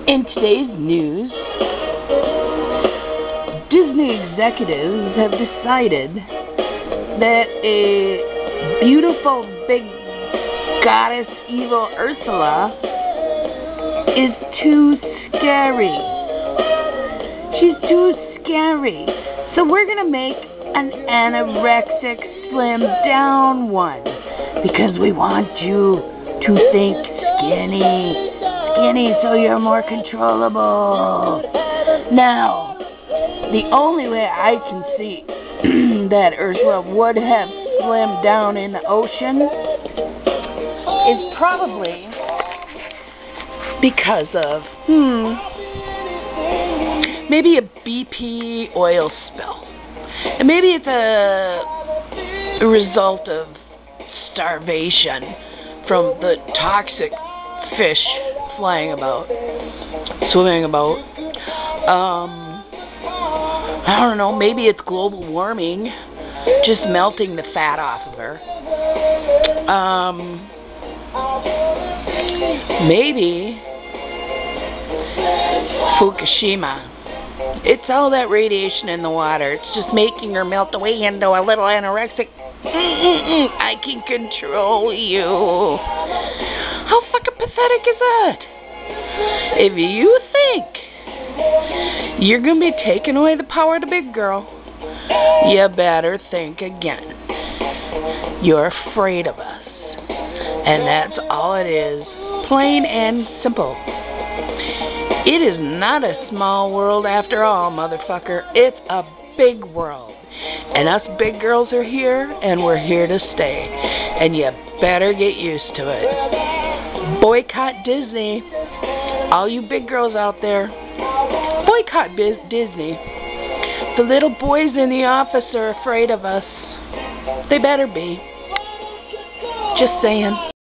In today's news, Disney executives have decided that a beautiful big goddess evil Ursula is too scary. She's too scary. So we're going to make an anorexic, slim down one because we want you to think skinny so you're more controllable. Now, the only way I can see that Ursula would have slimmed down in the ocean is probably because of, maybe a BP oil spill. And maybe it's a result of starvation from the toxic fish flying about, swimming about. I don't know, maybe it's global warming, just melting the fat off of her. Maybe Fukushima. It's all that radiation in the water. It's just making her melt away into a little anorexic. I can control you. How fucking pathetic is that? If you think you're going to be taking away the power of the big girl, you better think again. You're afraid of us. And that's all it is. Plain and simple. It is not a small world after all, motherfucker. It's a big world. And us big girls are here, and we're here to stay. And you better get used to it. Boycott Disney. All you big girls out there, boycott Disney. The little boys in the office are afraid of us. They better be. Just saying.